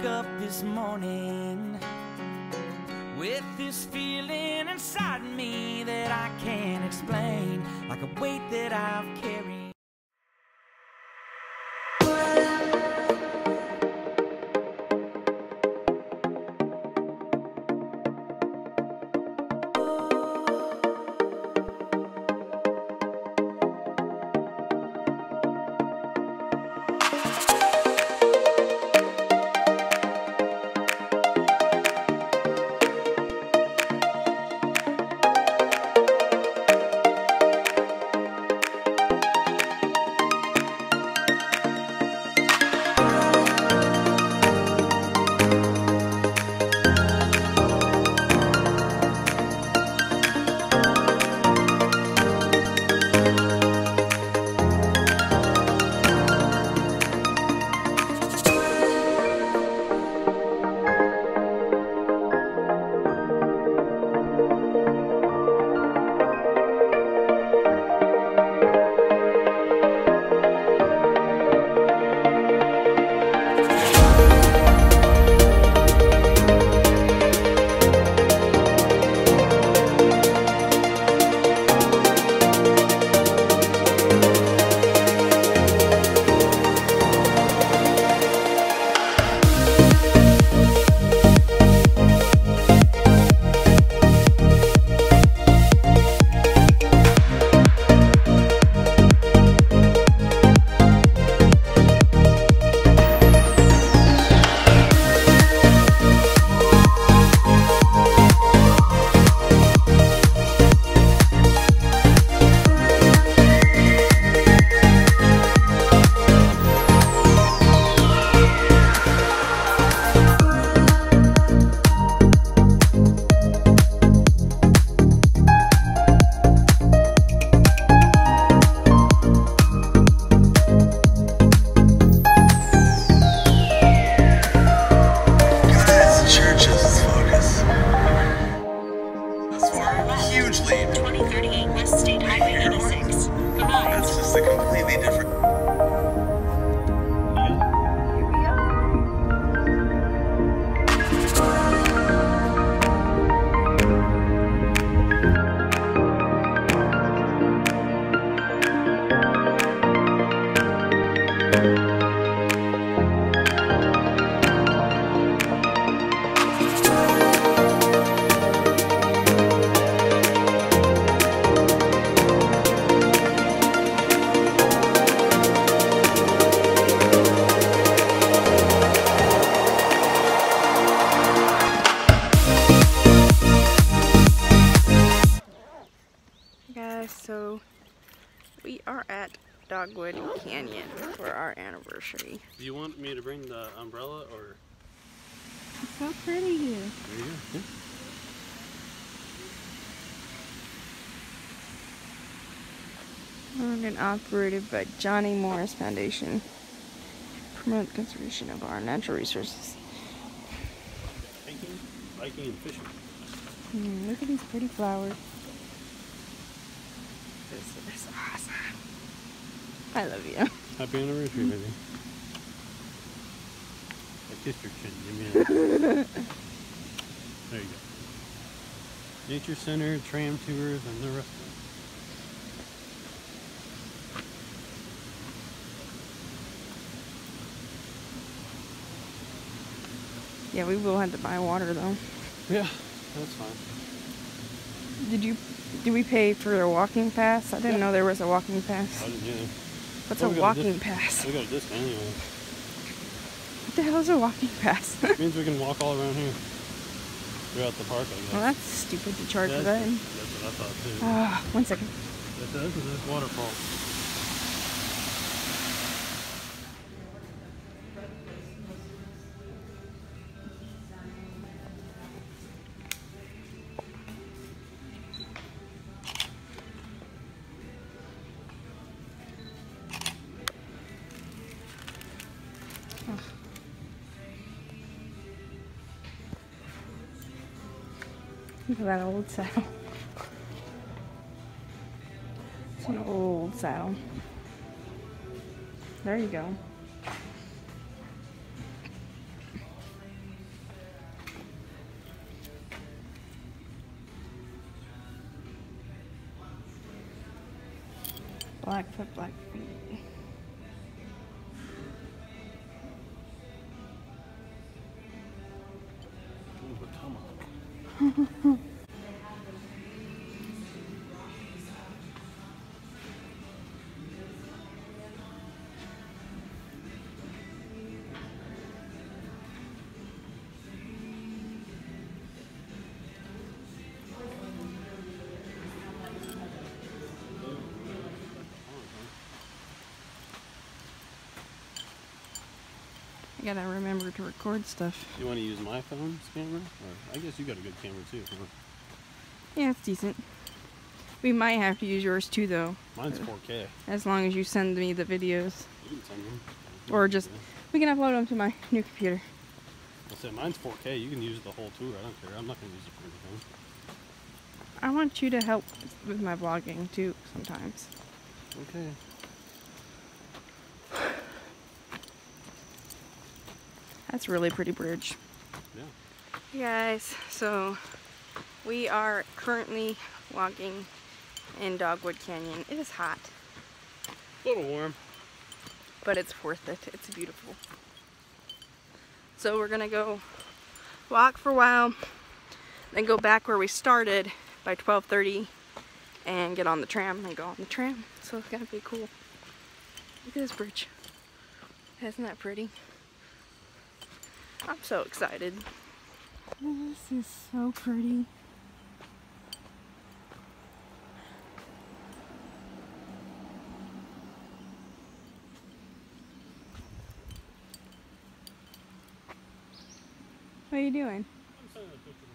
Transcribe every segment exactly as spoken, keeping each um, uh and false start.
up this morning with this feeling inside me that I can't explain, like a weight that I've carried. twenty thirty-eight West State Highway eighty-six. That's just a completely different. So we are at Dogwood Canyon for our anniversary. Do you want me to bring the umbrella or? It's so pretty here. There you go. Yeah. Owned and operated by Johnny Morris Foundation. Promote conservation of our natural resources. Hiking, biking, and fishing. Mm, look at these pretty flowers. This is awesome. I love you. Happy anniversary, baby. I kissed your chin. Give me that. There you go. Nature Center, tram tours, and the restaurant. Yeah, we will have to buy water though. Yeah, that's fine. Did you? Did we pay for a walking pass? I didn't yeah. know there was a walking pass. I didn't either. What's well, a we walking a pass? We got a discount anyway. What the hell is a walking pass? It means we can walk all around here. Throughout the park, I guess. Well, that's stupid to charge yeah, for that. That's what I thought too. Ah, uh, one second. This is this waterfall. Look at that old saddle. It's an old saddle. There you go. Blackfoot, Blackfeet. I gotta remember to record stuff. You want to use my phone's camera? Or I guess you got a good camera too, huh? Yeah, it's decent. We might have to use yours too, though. Mine's four K. As long as you send me the videos. You can send them. Or just, we can upload them to my new computer. I said mine's four K. You can use the whole tour. I don't care. I'm not going to use it for anything. I want you to help with my vlogging too sometimes. Okay. That's a really pretty bridge. Yeah. Hey guys, so we are currently walking in Dogwood Canyon. It is hot, A little warm. but it's worth it. It's beautiful. So we're gonna go walk for a while, then go back where we started by twelve thirty and get on the tram and go on the tram. So it's gonna be cool. Look at this bridge. Isn't that pretty? I'm so excited. This is so pretty. What are you doing? I'm sending a picture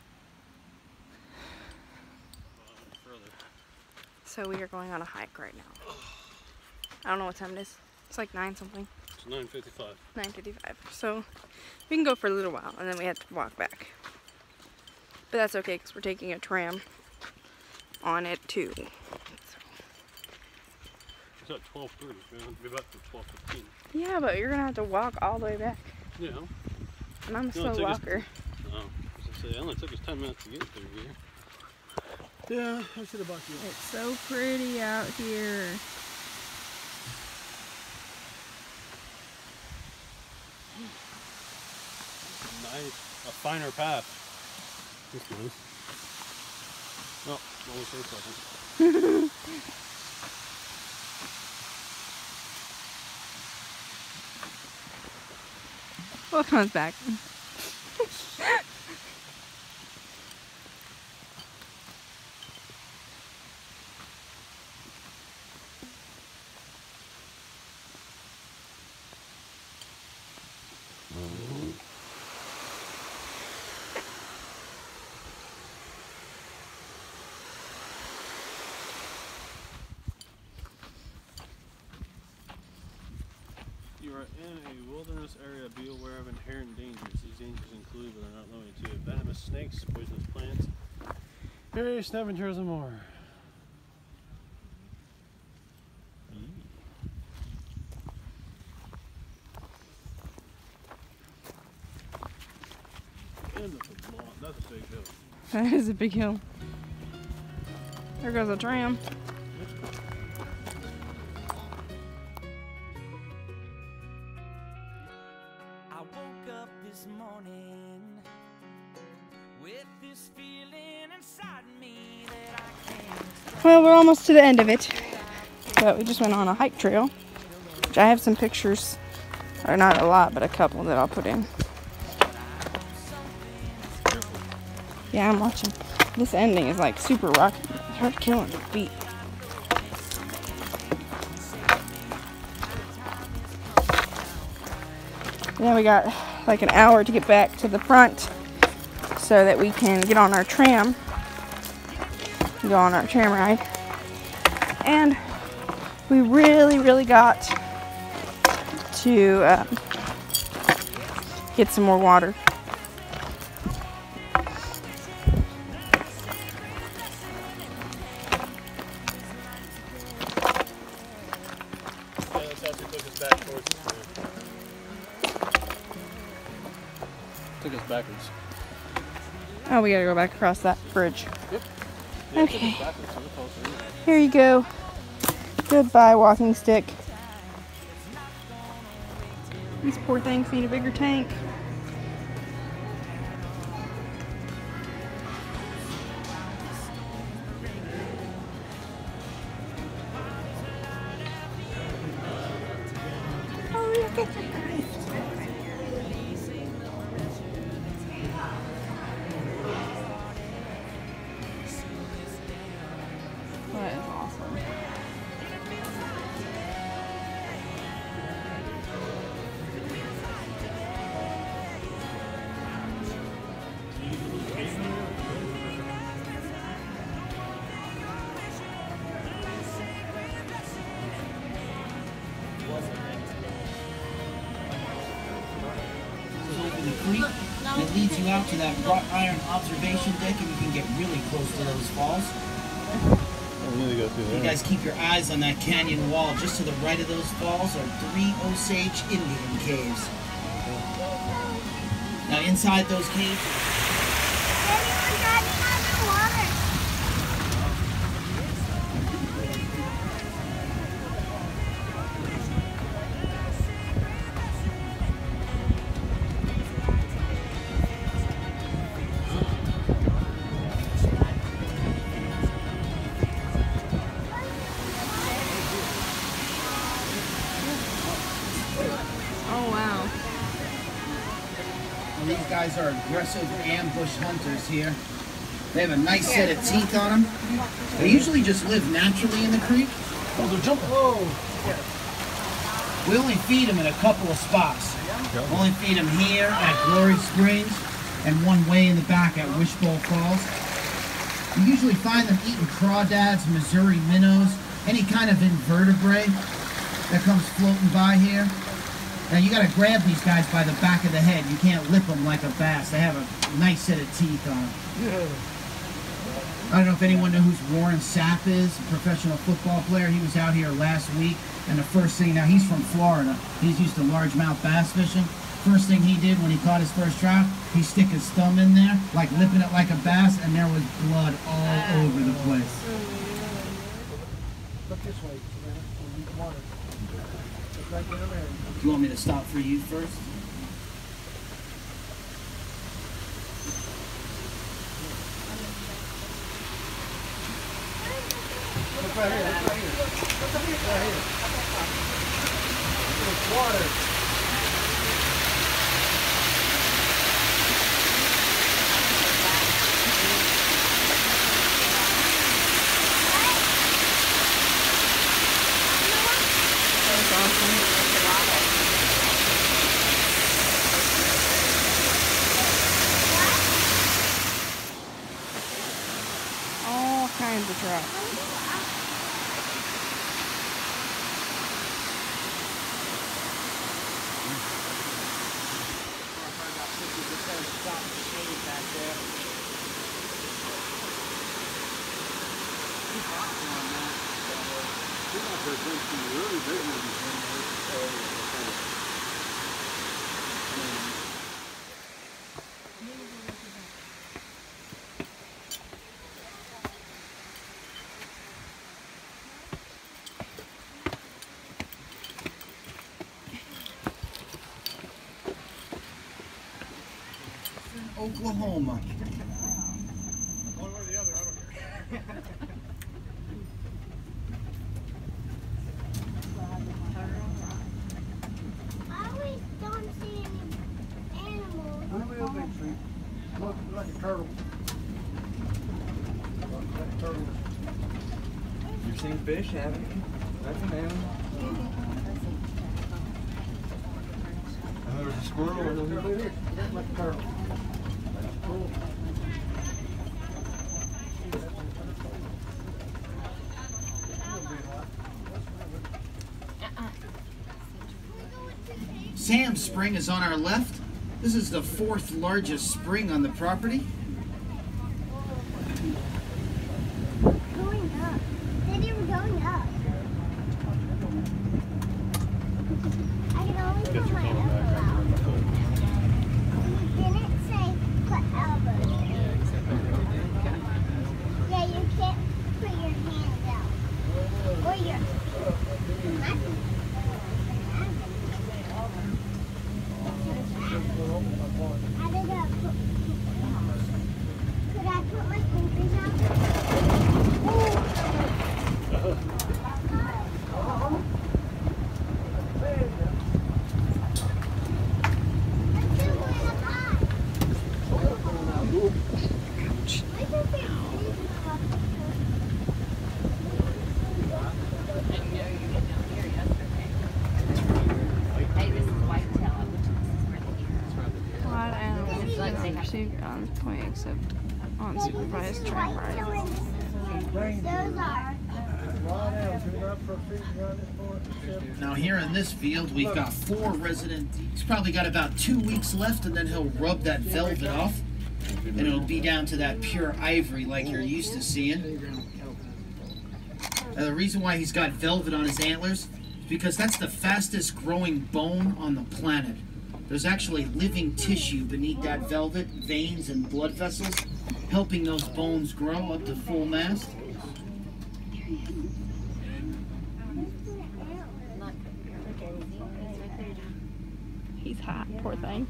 of my mom. Further. So we are going on a hike right now. I don't know what time it is. It's like nine something. It's nine fifty-five. nine fifty-five. So we can go for a little while and then we have to walk back. But that's okay because we're taking a tram on it too. So. It's at twelve thirty. We're going to be back for twelve fifteen. Yeah, but you're going to have to walk all the way back. Yeah. And I'm a No, slow it took us- walker. Oh, as I say, it only took us ten minutes to get through here. Yeah, I should have bought you. It's so pretty out here. Nice. A finer path. That's nice. Oh, only for a second. What comes back? You are in a wilderness area. Be aware of inherent dangers. These dangers include, but are not limited to, venomous snakes, poisonous plants, various scavengers, and more. And that's a long, that's a big hill. That is a big hill. There goes a tram. I woke up this morning with this feeling inside me that I can't explain. Well, we're almost to the end of it. But we just went on a hike trail. Which I have some pictures. Or not a lot, but a couple that I'll put in. Yeah, I'm watching. This ending is like super rocky. It's hard killing your feet. Then we got like an hour to get back to the front so that we can get on our tram. Go on our tram ride. And we really, really got to uh, get some more water. Yeah, that's actually took us back towards the plan. Took us backwards. Oh, we gotta go back across that bridge. Yep. Yeah, Okay. took us backwards, so we're closer. Here you go. Goodbye, walking stick. These poor things need a bigger tank. Oh, look at the guys. That is awesome. The creek that leads you out to that wrought iron observation deck, and you can get really close to those falls. I really go through there. You guys keep your eyes on that canyon wall. Just to the right of those falls are three Osage Indian caves. Now inside those caves, Oh, wow. well, these guys are aggressive ambush hunters here. They have a nice set of teeth on them. They usually just live naturally in the creek. Oh, they're jumping. Whoa. We only feed them in a couple of spots. We only feed them here at Glory Springs and one way in the back at Wishbowl Falls. You usually find them eating crawdads, Missouri minnows, any kind of invertebrate that comes floating by here. Now you gotta grab these guys by the back of the head. You can't lip them like a bass. They have a nice set of teeth on them. I don't know if anyone knows who Warren Sapp is, a professional football player. He was out here last week, and the first thing, now he's from Florida. He's used to largemouth bass fishing. First thing he did when he caught his first trout, he stick his thumb in there, like lipping it like a bass, and there was blood all over the place. Look this way, we need water. Look right there, there. Do you want me to stop for you first? Look right here, look right here. Look right here. There's water. All kinds of trout. Oklahoma. One or the other, I don't care. I always don't see any animals. Look at the big tree. Look like a turtle. Look like a turtle. You've seen fish, haven't you? That's an animal. And there's a squirrel and a little bit. Look like a turtle. Cool. Sam's Spring is on our left. This is the fourth largest spring on the property. Going up. Daddy, we're going up. I can only put my elbow out. You didn't say put elbows. Yeah, you can't put your hands out. Or your Proceed on point except on supervised track ride. Those are. Now here in this field, we've got four resident. He's probably got about two weeks left, and then he'll rub that velvet off, and it'll be down to that pure ivory like you're used to seeing. Now the reason why he's got velvet on his antlers is because that's the fastest growing bone on the planet. There's actually living tissue beneath that velvet, veins and blood vessels, helping those bones grow up to full mass. He's hot, poor thing.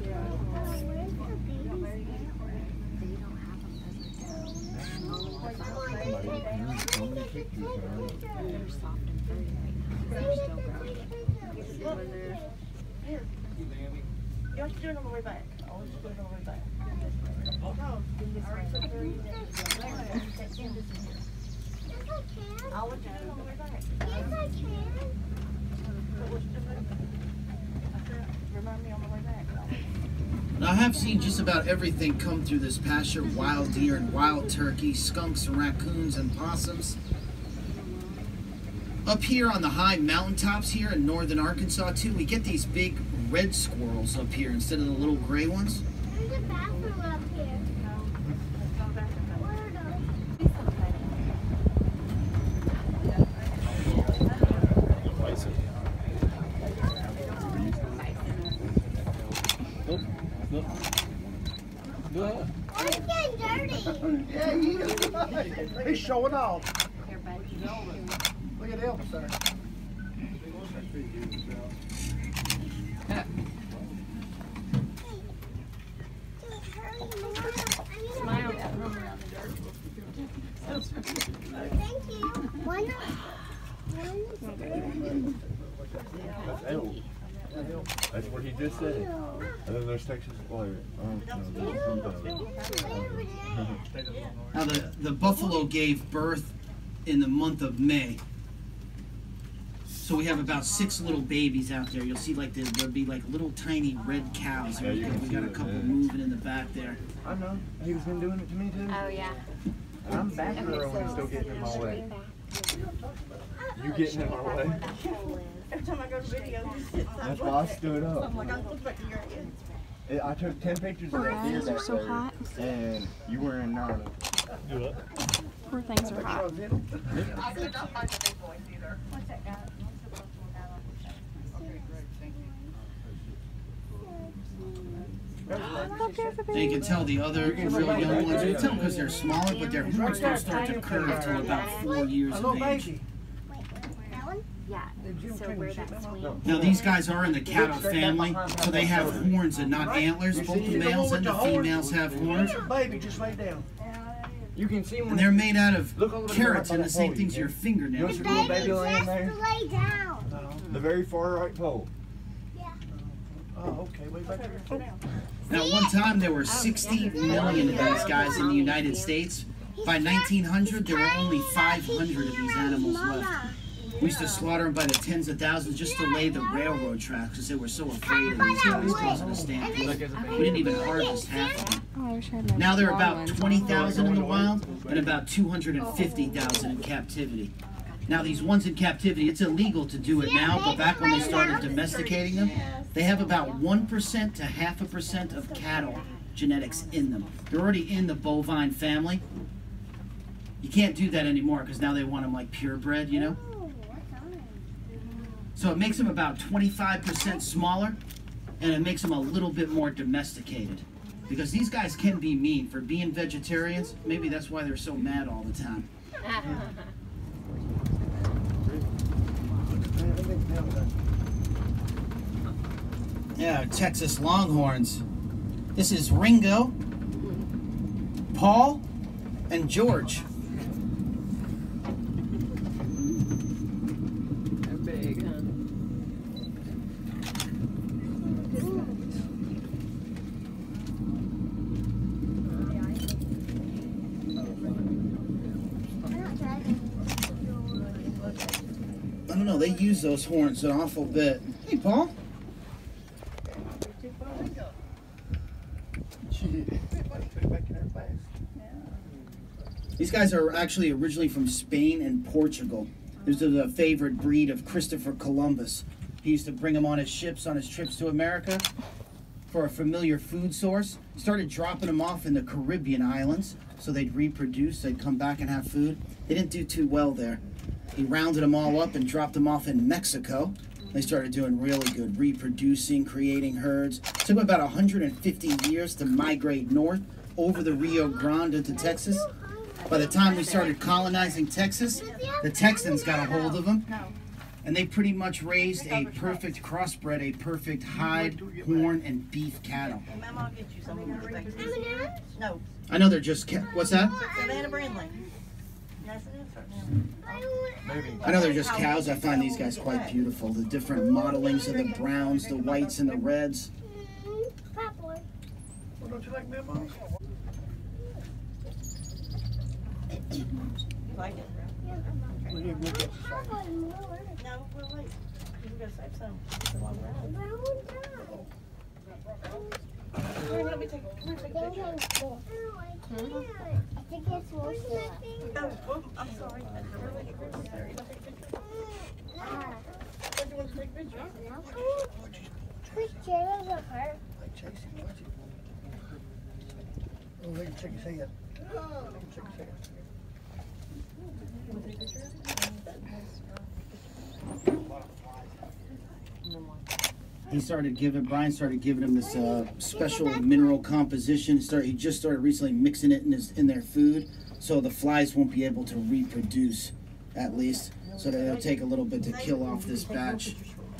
You have to do it on the way back. I'll just do it on the way back. No, I already took care of it. Yes, I can. I'll let you do it on the way back. Yes, I can. Remind me on the way back. Now I have seen just about everything come through this pasture: wild deer and wild turkey, skunks and raccoons and possums. Up here on the high mountaintops here in northern Arkansas too, we get these big red squirrels up here instead of the little gray ones. There's a bathroom up here. Where are those? It's getting dirty. Yeah, he is. He's showing off. Look at Elvis there. Smile. Thank you. Why not? That's L. That's what he just said. And then there's Texas Flyer. Oh, no, Now the, the buffalo gave birth in the month of May. So we have about six little babies out there. You'll see like there, there'll be like little tiny red cows. Yeah, you can we see got a that, couple yeah. moving in the back there. I know. He was been doing it to me too. Oh yeah. And I'm back there when he's still getting in my way. You getting in my way? Every time I go to video, you sit That's why I stood up. I'm like, I'm looking back to your head. It, I took ten pictures of that deer They're back so there, hot. and you were in none. Do what? Poor things are hot. I did not find the big boys either. What's that guy? Now you can tell the other real young ones, you can tell because they're smaller, but their horns don't start to curve till about four years of age. That one? Yeah. So where that swing. Now these guys are in the cattle family, so they have horns and not antlers. Both the males and the females have horns. Baby, just lay down. You can see when And they're made out of Look over the carrots right and by the that same pole, things you your can. fingernails. You The want your baby little baby just laying there? to lay down. The very far right pole. Yeah. Oh, okay. Way back there. Now, one time there were sixty million of these guys in the United States. By nineteen hundred, there were only five hundred of these animals left. We used to slaughter them by the tens of thousands just to lay the railroad tracks because they were so afraid of these guys causing a stampede. We didn't even harvest half of them. Oh, I wish I had my Now there are long about ones. twenty thousand in the wild and about two hundred fifty thousand in captivity. Now these ones in captivity, it's illegal to do it now, but back when they started domesticating them, they have about one percent to half a percent of cattle genetics in them. They're already in the bovine family. You can't do that anymore because now they want them like purebred, you know? So it makes them about twenty-five percent smaller, and it makes them a little bit more domesticated. Because these guys can be mean. For being vegetarians, maybe that's why they're so mad all the time. Yeah, Texas Longhorns. This is Ringo, Paul, and George. They're big, huh? I don't know, they use those horns an awful bit. Hey, Paul. Gee. making it fast. These guys are actually originally from Spain and Portugal. This is a favorite breed of Christopher Columbus. He used to bring them on his ships on his trips to America for a familiar food source. Started dropping them off in the Caribbean islands so they'd reproduce, they'd come back and have food. They didn't do too well there. He rounded them all up and dropped them off in Mexico. They started doing really good, reproducing, creating herds. It took them about one hundred fifty years to migrate north over the Rio Grande into Texas. By the time we started colonizing Texas, the Texans got a hold of them, and they pretty much raised a perfect crossbred, a perfect hide, horn, and beef cattle. Mama, I'll get you some of those things. No. I know they're just, ca- what's that? Savannah Brindley. Yes, it is right now. I know they're just cows. I find these guys quite beautiful. The different modelings of the browns, the whites, and the reds. Well, don't you like memos? You like it? Well, you look at the same. No, we'll wait. We're going to save some. It's a long ride. Come here, let me take, come here, take a picture. I think it's more Oh, well, I'm sorry. I didn't realize you were there. You want to take a picture? Don't you want to take a picture? Whose chair is it her? Like Chasey, watch it. Oh, they can check his head. They can check his head. You want to take a picture? He started giving, Brian started giving him this uh, special mineral composition. Start, he just started recently mixing it in, his, in their food, so the flies won't be able to reproduce, at least. So that it'll take a little bit to kill off this batch.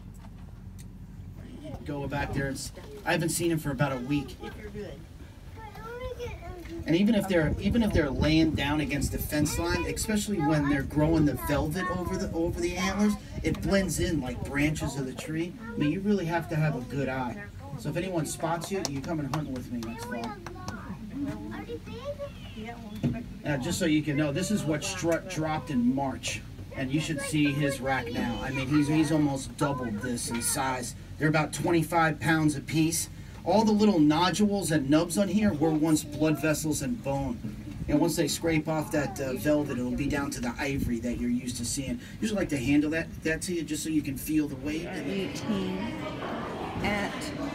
Go back there. It's, I haven't seen him for about a week. If you're good. And even if they're even if they're laying down against the fence line, especially when they're growing the velvet over the over the antlers, it blends in like branches of the tree. I mean, you really have to have a good eye. So if anyone spots you, you come and hunt with me next fall. Uh, just so you can know, this is what Strut dropped in March, and you should see his rack now. I mean, he's he's almost doubled this in size. They're about twenty-five pounds a piece. All the little nodules and nubs on here were once blood vessels and bone. And once they scrape off that uh, velvet, it'll be down to the ivory that you're used to seeing. Usually like to handle that that to you just so you can feel the weight. eighteen at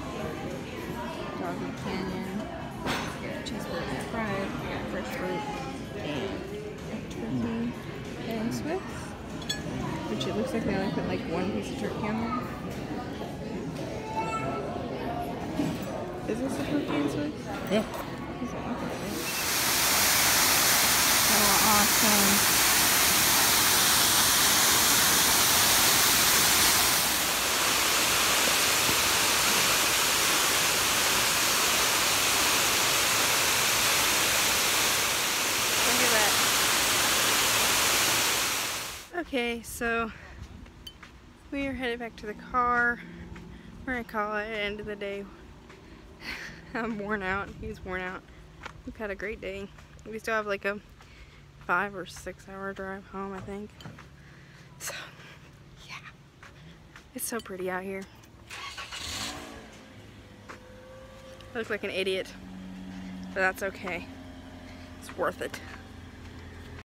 Doggy Canyon. Cheeseburger fried, fresh fruit, and turkey and Swiss. Which it looks like they only put like one piece of turkey on there. Is this a turkey and Swiss? Yeah. Oh, awesome. Look at that. Okay, so we are headed back to the car. We're gonna call it end of the day. I'm worn out. He's worn out. We've had a great day. We still have like a five or six hour drive home, I think. So, yeah. It's so pretty out here. I look like an idiot, but that's okay. It's worth it.